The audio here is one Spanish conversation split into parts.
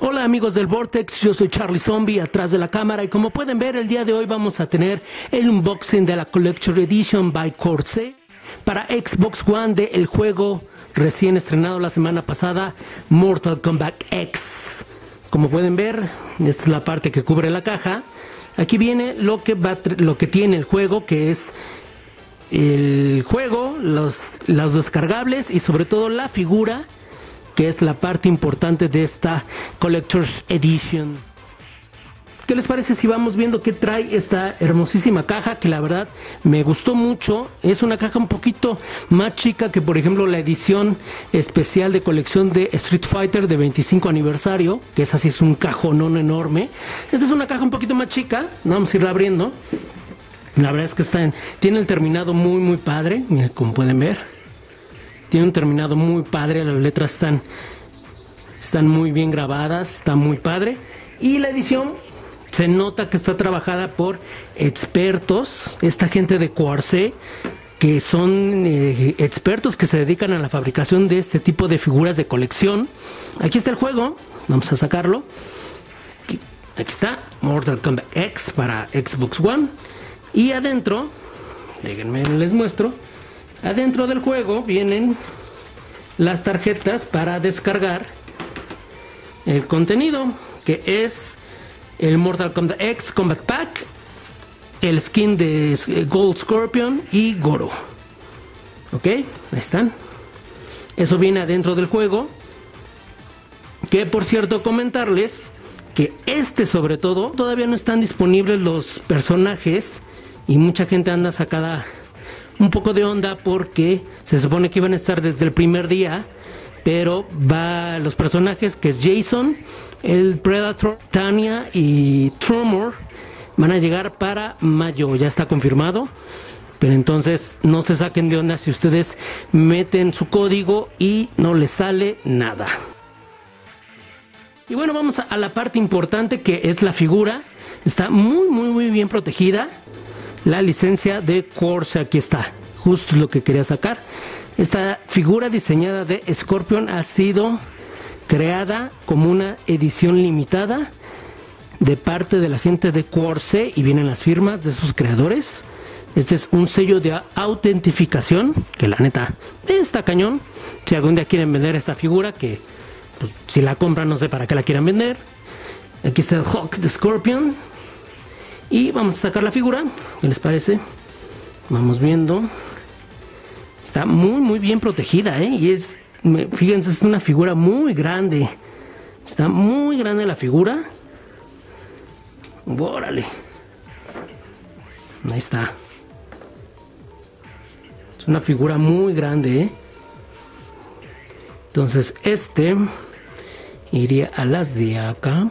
Hola amigos del Vortex, yo soy Charlie Zombie atrás de la cámara y como pueden ver el día de hoy vamos a tener el unboxing de la Collector Edition by Corsair para Xbox One de el juego recién estrenado la semana pasada, Mortal Kombat X. Como pueden ver, esta es la parte que cubre la caja. Aquí viene lo que tiene el juego, que es el juego, los descargables y sobre todo la figura, que es la parte importante de esta Collector's Edition. ¿Qué les parece si vamos viendo qué trae esta hermosísima caja? Que la verdad me gustó mucho. Es una caja un poquito más chica que por ejemplo la edición especial de colección de Street Fighter de 25 aniversario, que es así, es un cajonón enorme. Esta es una caja un poquito más chica. Vamos a irla abriendo. La verdad es que tiene el terminado muy padre. Miren, como pueden ver, tiene un terminado muy padre. Las letras están muy bien grabadas, está muy padre. Y la edición se nota que está trabajada por expertos, esta gente de Corsair, que son expertos que se dedican a la fabricación de este tipo de figuras de colección. Aquí está el juego, vamos a sacarlo. Aquí está, Mortal Kombat X para Xbox One. Y adentro, déjenme les muestro, adentro del juego vienen las tarjetas para descargar el contenido, que es el Mortal Kombat X Combat Pack, el skin de Gold Scorpion y Goro. Ok, ahí están. Eso viene adentro del juego. Que por cierto, comentarles que sobre todo, todavía no están disponibles los personajes. Y mucha gente anda sacada un poco de onda porque se supone que iban a estar desde el primer día. Pero los personajes, que es Jason, el Predator, Tanya y Tremor, van a llegar para mayo, ya está confirmado. Pero entonces no se saquen de onda si ustedes meten su código y no les sale nada. Y bueno, vamos a la parte importante, que es la figura. Está muy bien protegida. La licencia de Corsair, aquí está, justo lo que quería sacar. Esta figura diseñada de Scorpion ha sido creada como una edición limitada de parte de la gente de Corsair y vienen las firmas de sus creadores. Este es un sello de autentificación que la neta está cañón. Si algún día quieren vender esta figura, que pues, si la compran no sé para qué la quieran vender. Aquí está el Hulk de Scorpion. Y vamos a sacar la figura. ¿Qué les parece? Vamos viendo. Está muy bien protegida, y fíjense, es una figura muy grande. Está muy grande la figura. Órale. Ahí está. Es una figura muy grande, Entonces iría a las de acá.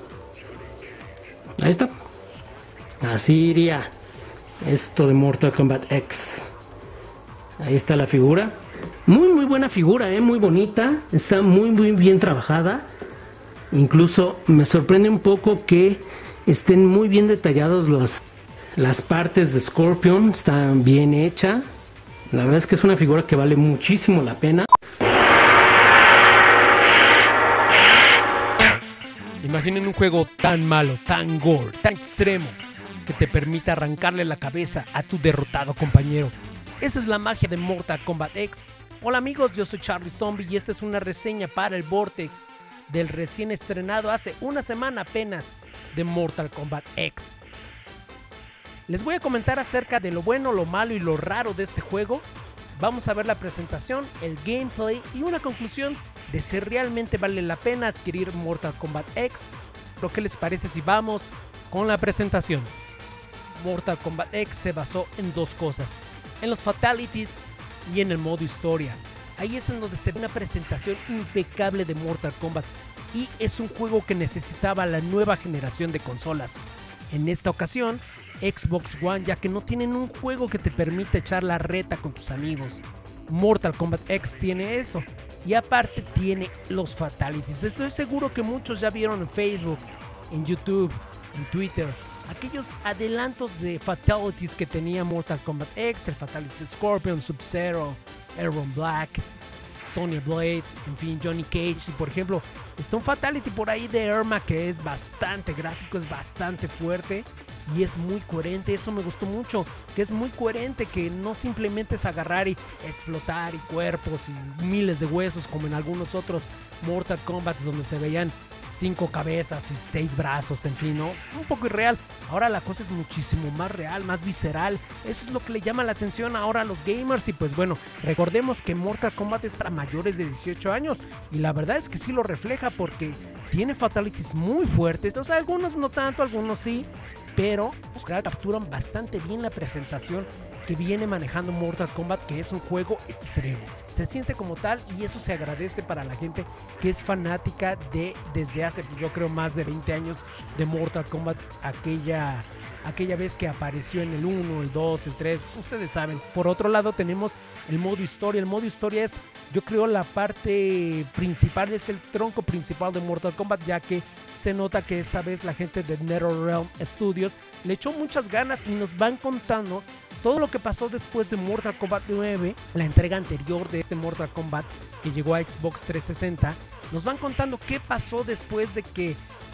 Ahí está. Así iría esto de Mortal Kombat X. Ahí está la figura. Muy buena figura, muy bonita. Está muy bien trabajada. Incluso me sorprende un poco que estén muy bien detallados las partes de Scorpion. Está bien hecha. La verdad es que es una figura que vale muchísimo la pena. Imaginen un juego tan malo, tan gore, tan extremo, que te permita arrancarle la cabeza a tu derrotado compañero. Esa es la magia de Mortal Kombat X. Hola amigos, yo soy Charlie Zombie y esta es una reseña para el Vortex del recién estrenado hace una semana apenas de Mortal Kombat X. Les voy a comentar acerca de lo bueno, lo malo y lo raro de este juego. Vamos a ver la presentación, el gameplay y una conclusión de si realmente vale la pena adquirir Mortal Kombat X. ¿Lo que les parece si vamos con la presentación? Mortal Kombat X se basó en dos cosas: en los fatalities y en el modo historia. Ahí es en donde se ve una presentación impecable de Mortal Kombat, y es un juego que necesitaba la nueva generación de consolas. En esta ocasión, Xbox One, ya que no tienen un juego que te permita echar la reta con tus amigos. Mortal Kombat X tiene eso, y aparte tiene los fatalities. Estoy seguro que muchos ya vieron en Facebook, en YouTube, en Twitter, aquellos adelantos de fatalities que tenía Mortal Kombat X, el fatality de Scorpion, Sub-Zero, Aaron Black. Sonya Blade, en fin, Johnny Cage. Y por ejemplo, está un Fatality por ahí de Irma que es bastante gráfico, es bastante fuerte y es muy coherente. Eso me gustó mucho, que es muy coherente, que no simplemente es agarrar y explotar y cuerpos y miles de huesos como en algunos otros Mortal Kombat donde se veían 5 cabezas y 6 brazos, en fin, ¿no? Un poco irreal. Ahora la cosa es muchísimo más real, más visceral. Eso es lo que le llama la atención ahora a los gamers. Y pues bueno, recordemos que Mortal Kombat es para mayores de 18 años y la verdad es que sí lo refleja porque tiene fatalities muy fuertes. O sea, algunos no tanto, algunos sí, pero pues, capturan bastante bien la presentación que viene manejando Mortal Kombat, que es un juego extremo. Se siente como tal y eso se agradece para la gente que es fanática de desde hace, yo creo, más de 20 años de Mortal Kombat, aquella vez que apareció en el 1, el 2, el 3, ustedes saben. Por otro lado tenemos el modo historia. El modo historia es, yo creo, la parte principal, es el tronco principal de Mortal Kombat, ya que se nota que esta vez la gente de NetherRealm Studios le echó muchas ganas y nos van contando todo lo que pasó después de Mortal Kombat 9, la entrega anterior de este Mortal Kombat que llegó a Xbox 360. Nos van contando qué pasó después de que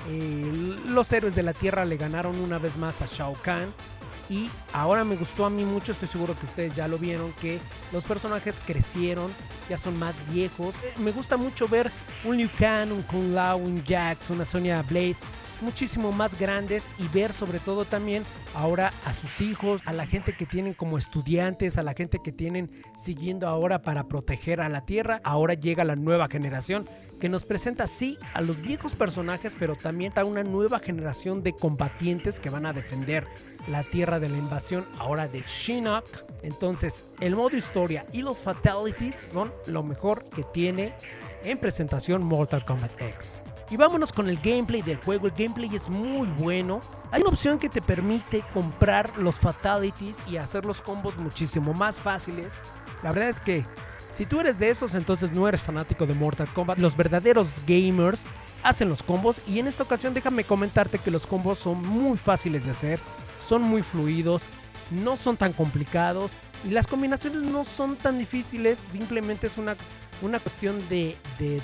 los héroes de la Tierra le ganaron una vez más a Shao Kahn. Y ahora me gustó a mí mucho, estoy seguro que ustedes ya lo vieron, que los personajes crecieron, ya son más viejos. Me gusta mucho ver un Liu Kang, un Kung Lao, un Jax, una Sonya Blade muchísimo más grandes y ver sobre todo también ahora a sus hijos, a la gente que tienen como estudiantes, a la gente que tienen siguiendo ahora para proteger a la Tierra. Ahora llega la nueva generación que nos presenta sí a los viejos personajes, pero también a una nueva generación de combatientes que van a defender la Tierra de la invasión ahora de Shinnok. Entonces el modo historia y los fatalities son lo mejor que tiene en presentación Mortal Kombat X. Y vámonos con el gameplay del juego. El gameplay es muy bueno. Hay una opción que te permite comprar los fatalities y hacer los combos muchísimo más fáciles. La verdad es que si tú eres de esos, entonces no eres fanático de Mortal Kombat. Los verdaderos gamers hacen los combos y en esta ocasión déjame comentarte que los combos son muy fáciles de hacer, son muy fluidos, no son tan complicados y las combinaciones no son tan difíciles. Simplemente es una cuestión de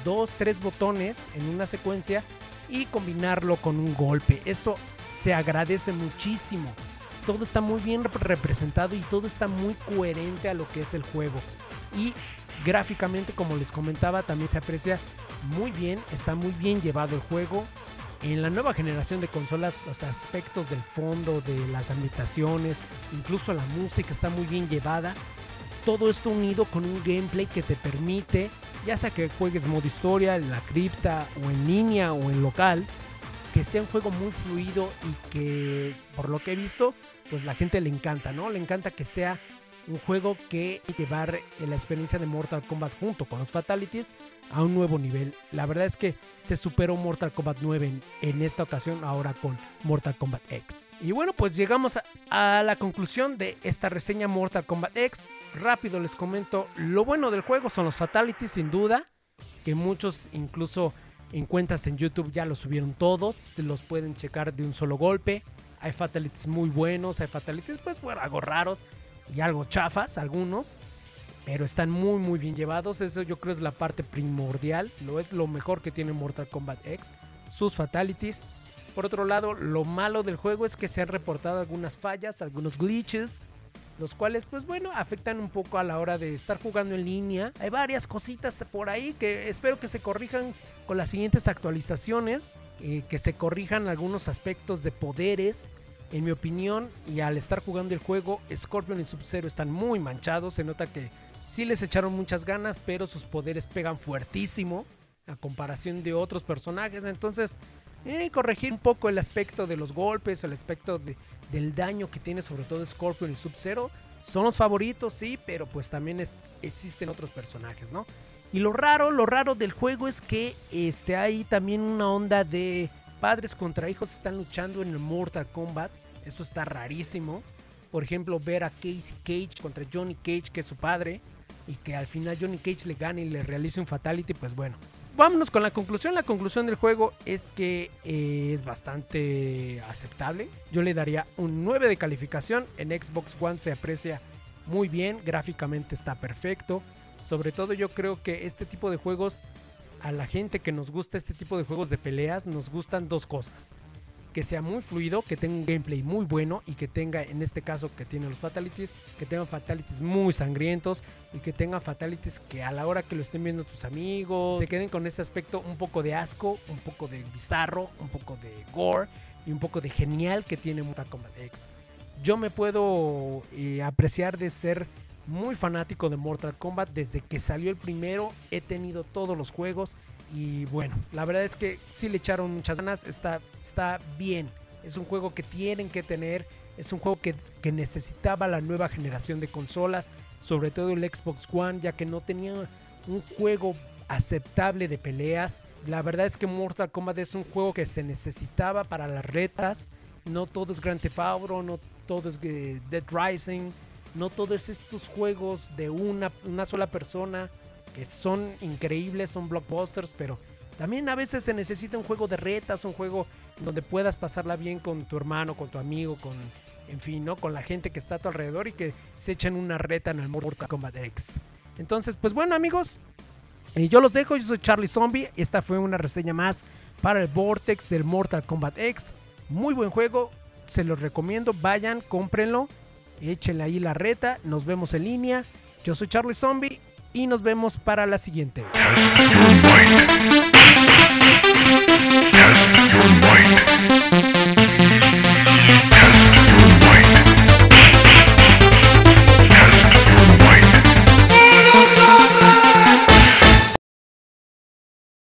2-3 botones en una secuencia y combinarlo con un golpe. Esto se agradece muchísimo. Todo está muy bien representado y todo está muy coherente a lo que es el juego. Y gráficamente, como les comentaba, también se aprecia muy bien. Está muy bien llevado el juego. En la nueva generación de consolas, los aspectos del fondo, de las ambientaciones, incluso la música está muy bien llevada. Todo esto unido con un gameplay que te permite, ya sea que juegues modo historia, en la cripta o en línea o en local, que sea un juego muy fluido y que, por lo que he visto, pues la gente le encanta, ¿no? Le encanta que sea un juego que llevar la experiencia de Mortal Kombat junto con los fatalities a un nuevo nivel. La verdad es que se superó Mortal Kombat 9 en esta ocasión, ahora con Mortal Kombat X. Y bueno, pues llegamos a la conclusión de esta reseña Mortal Kombat X. Rápido les comento, lo bueno del juego son los fatalities, sin duda, que muchos incluso en cuentas en YouTube ya los subieron todos, se los pueden checar de un solo golpe. Hay fatalities muy buenos, hay fatalities pues bueno, algo raros y algo chafas algunos, pero están muy bien llevados. Eso yo creo es la parte primordial, es lo mejor que tiene Mortal Kombat X, sus fatalities. Por otro lado, lo malo del juego es que se han reportado algunas fallas, algunos glitches, los cuales pues bueno afectan un poco a la hora de estar jugando en línea. Hay varias cositas por ahí que espero que se corrijan con las siguientes actualizaciones, que se corrijan algunos aspectos de poderes. En mi opinión, y al estar jugando el juego, Scorpion y Sub-Zero están muy manchados. Se nota que sí les echaron muchas ganas, pero sus poderes pegan fuertísimo a comparación de otros personajes. Entonces, corregir un poco el aspecto de los golpes, el aspecto del daño que tiene sobre todo Scorpion y Sub-Zero. Son los favoritos, sí, pero pues también existen otros personajes, ¿no? Y lo raro del juego es que hay también una onda de padres contra hijos están luchando en el Mortal Kombat. Esto está rarísimo. Por ejemplo, ver a Casey Cage contra Johnny Cage, que es su padre, y que al final Johnny Cage le gane y le realice un fatality, pues bueno. Vámonos con la conclusión. La conclusión del juego es que es bastante aceptable. Yo le daría un 9 de calificación. En Xbox One se aprecia muy bien, gráficamente está perfecto. Sobre todo yo creo que este tipo de juegos, a la gente que nos gusta este tipo de juegos de peleas, nos gustan dos cosas. Que sea muy fluido, que tenga un gameplay muy bueno y que tenga, en este caso que tiene los fatalities, que tengan fatalities muy sangrientos y que tengan fatalities que a la hora que lo estén viendo tus amigos se queden con ese aspecto un poco de asco, un poco de bizarro, un poco de gore y un poco de genial que tiene Mortal Kombat X. Yo me puedo apreciar de ser muy fanático de Mortal Kombat desde que salió el primero, he tenido todos los juegos. Y bueno, la verdad es que sí le echaron muchas ganas, está bien. Es un juego que tienen que tener, es un juego que necesitaba la nueva generación de consolas, sobre todo el Xbox One, ya que no tenía un juego aceptable de peleas. La verdad es que Mortal Kombat es un juego que se necesitaba para las retas. No todo es Grand Theft Auto, no todo es Dead Rising, no todos estos juegos de una sola persona que son increíbles, son blockbusters, pero también a veces se necesita un juego de retas, un juego donde puedas pasarla bien con tu hermano, con tu amigo, en fin, ¿no? Con la gente que está a tu alrededor y que se echen una reta en el Mortal Kombat X. Entonces, pues bueno, amigos, yo los dejo, yo soy Charlie Zombie, esta fue una reseña más para el Vortex del Mortal Kombat X. Muy buen juego, se los recomiendo, vayan, cómprenlo, échenle ahí la reta, nos vemos en línea. Yo soy Charlie Zombie y nos vemos para la siguiente.